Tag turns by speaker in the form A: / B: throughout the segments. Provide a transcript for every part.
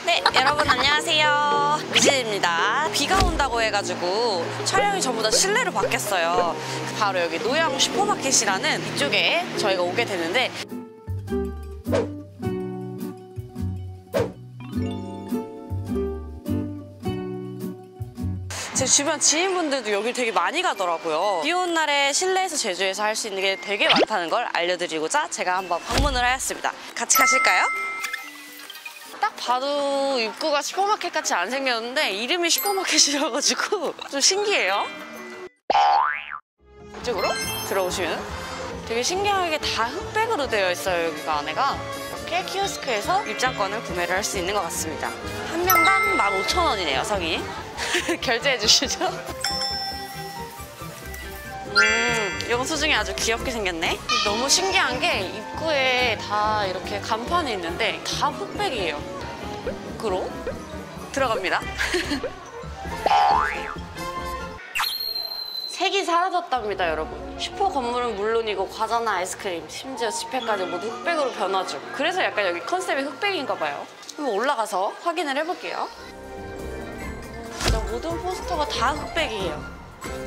A: 네, 여러분 안녕하세요. 미진입니다. 비가 온다고 해가지고 촬영이 전부 다 실내로 바뀌었어요. 바로 여기 노양 슈퍼마켓이라는 이쪽에 저희가 오게 되는데, 제 주변 지인분들도 여길 되게 많이 가더라고요. 비 오는 날에 실내에서 제주에서 할 수 있는 게 되게 많다는 걸 알려드리고자 제가 한번 방문을 하였습니다. 같이 가실까요? 딱 봐도 입구가 슈퍼마켓 같이 안 생겼는데 이름이 슈퍼마켓이라가지고 좀 신기해요. 이쪽으로 들어오시면 되게 신기하게 다 흑백으로 되어 있어요. 여기가 안에가 이렇게 키오스크에서 입장권을 구매를 할 수 있는 것 같습니다. 한 명당 15,000원이네요. 성인이. 결제해 주시죠. 영수증이 아주 귀엽게 생겼네. 너무 신기한 게 입구에 다 이렇게 간판이 있는데 다 흑백이에요. 입구로 들어갑니다. 색이 사라졌답니다, 여러분. 슈퍼 건물은 물론이고 과자나 아이스크림, 심지어 지폐까지 모두 흑백으로 변하죠. 그래서 약간 여기 컨셉이 흑백인가 봐요. 한번 올라가서 확인을 해볼게요. 진짜 모든 포스터가 다 흑백이에요.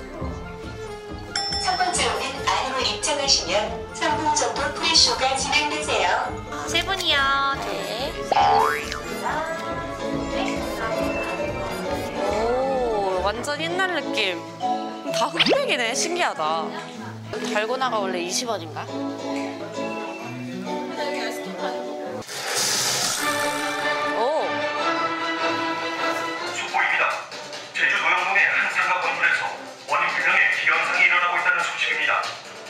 B: 첫 번째로는 안으로 입장하시면 3분 정도 프리쇼가 진행되세요.
A: 세 분이요. 네. 오, 완전 옛날 느낌. 다 흑백이네. 신기하다. 달고나가 원래 20원인가? 오.
C: 속보입니다. 제주 노양동의 한 상가 건물에서 원인 불명의 기교 현상이 일어나고 있다는 소식입니다.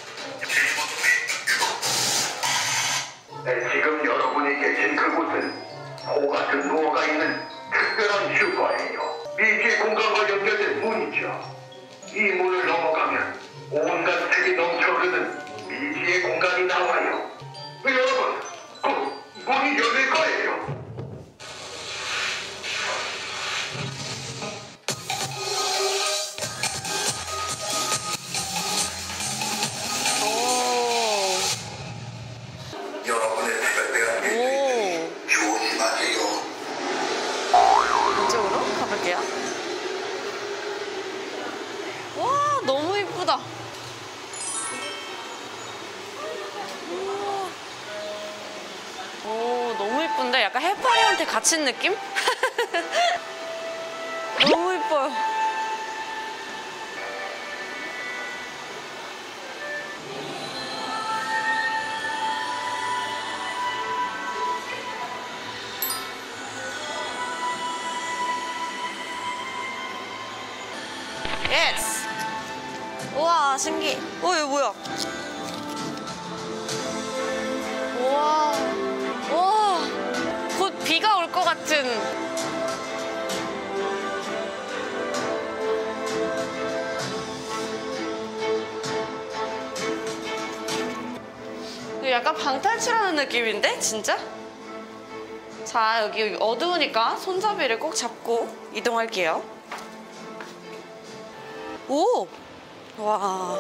D: 지금 여러분이 계신 그곳은 호 같은 노어가 있는 특별한 슈퍼예요. 미지의 공간과 연결된 문이죠. 이 문을 넘어가면 온갖 색이 넘쳐흐르는 미지의 공간이 나와요. 여러분, 곧 문이 열릴 거예요. 여러분의 특별한 일들이 조심하세요.
A: 이쪽으로 가볼게요. 와, 너무 이쁘다. 오, 너무 이쁜데 약간 해파리한테 갇힌 느낌? 너무 이뻐요. 예스! 우와, 신기. 이거 뭐야? 우와. 우와. 곧 비가 올 것 같은. 이거 약간 방탈출하는 느낌인데? 진짜? 자, 여기 어두우니까 손잡이를 꼭 잡고 이동할게요. 오! 와.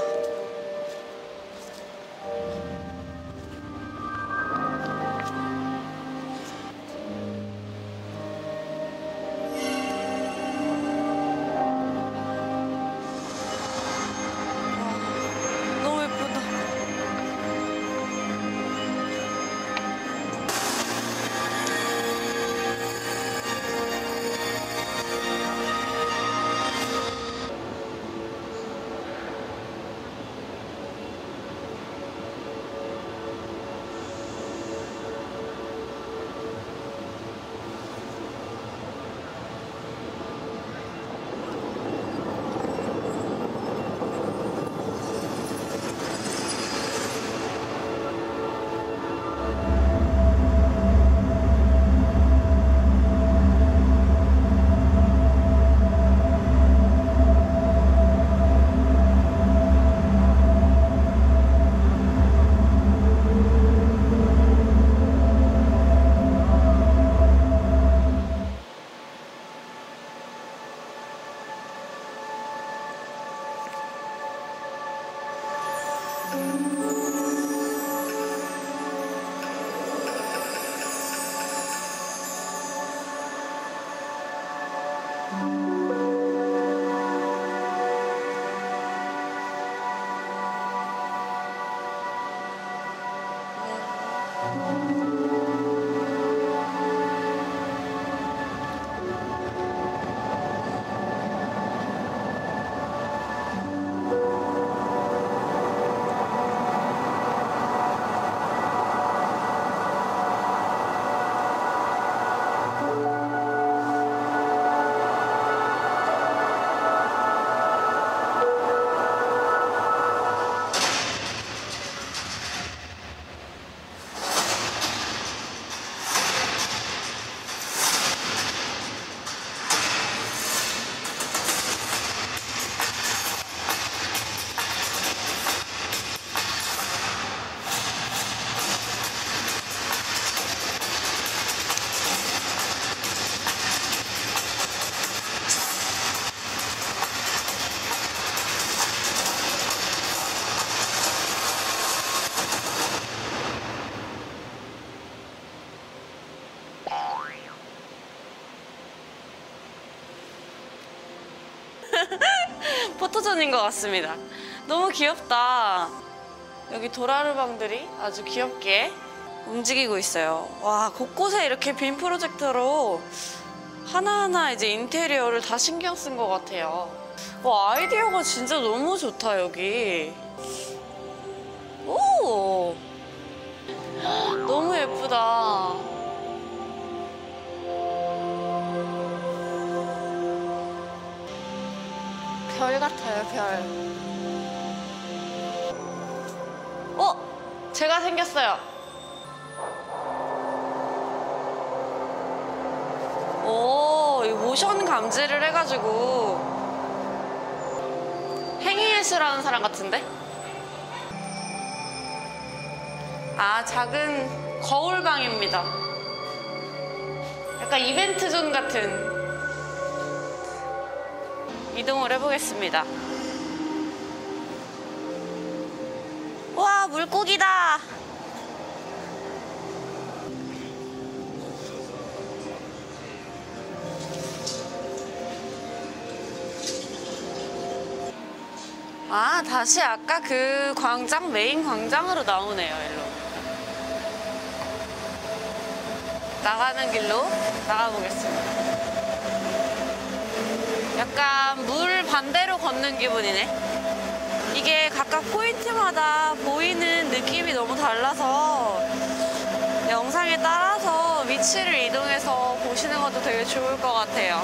A: 너무 예쁘다. 포토존인 것 같습니다. 너무 귀엽다. 여기 도라르방들이 아주 귀엽게 움직이고 있어요. 와, 곳곳에 이렇게 빔 프로젝터로 하나하나 이제 인테리어를 다 신경 쓴 것 같아요. 와, 아이디어가 진짜 너무 좋다, 여기. 오! 너무 예쁘다. 별 같아요, 별. 제가 생겼어요. 오, 이 모션 감지를 해가지고 행위예술하는 사람 같은데? 아, 작은 거울방입니다. 약간 이벤트존 같은. 이동을 해보겠습니다. 와, 물고기다. 아, 다시 아까 그 광장, 메인 광장으로 나오네요, 일로. 나가는 길로 나가보겠습니다. 약간 물 반대로 걷는 기분이네. 이게 각각 포인트마다 보이는 느낌이 너무 달라서 영상에 따라서 위치를 이동해서 보시는 것도 되게 좋을 것 같아요.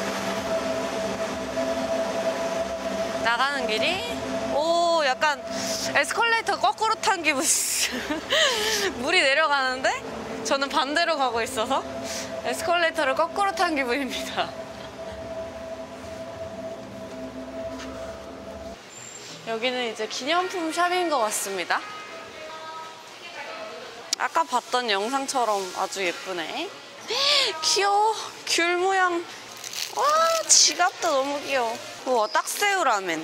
A: 나가는 길이 약간 에스컬레이터 거꾸로 탄 기분. 물이 내려가는데 저는 반대로 가고 있어서 에스컬레이터를 거꾸로 탄 기분입니다. 여기는 이제 기념품 샵인 것 같습니다. 아까 봤던 영상처럼 아주 예쁘네. 귀여워. 귤 모양. 와, 지갑도 너무 귀여워. 우와, 딱새우 라멘.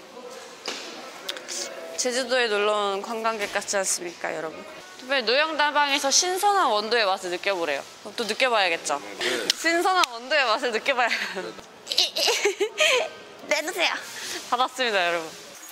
A: 제주도에 놀러온 관광객 같지 않습니까, 여러분? 특별히 노영다방에서 신선한 원도의 맛을 느껴보래요. 그럼 또 느껴봐야겠죠? 신선한 원도의 맛을 느껴봐야겠죠? 내놓으세요. 받았습니다, 여러분.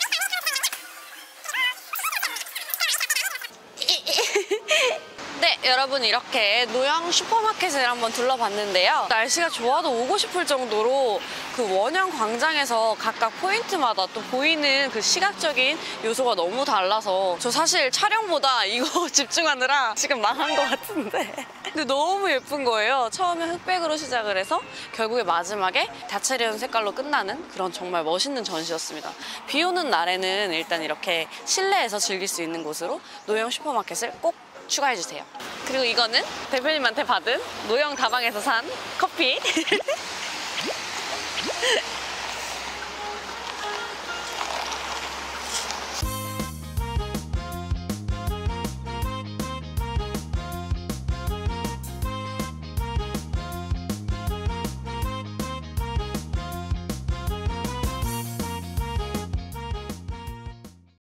A: 네, 여러분, 이렇게 노영 슈퍼마켓을 한번 둘러봤는데요. 날씨가 좋아도 오고 싶을 정도로 그 원형 광장에서 각각 포인트마다 또 보이는 그 시각적인 요소가 너무 달라서 저 사실 촬영보다 이거 집중하느라 지금 망한 것 같은데. 근데 너무 예쁜 거예요. 처음에 흑백으로 시작을 해서 결국에 마지막에 다채로운 색깔로 끝나는 그런 정말 멋있는 전시였습니다. 비 오는 날에는 일단 이렇게 실내에서 즐길 수 있는 곳으로 노영 슈퍼마켓을 꼭 추가해주세요. 그리고 이거는 대표님한테 받은 노영 다방에서 산 커피.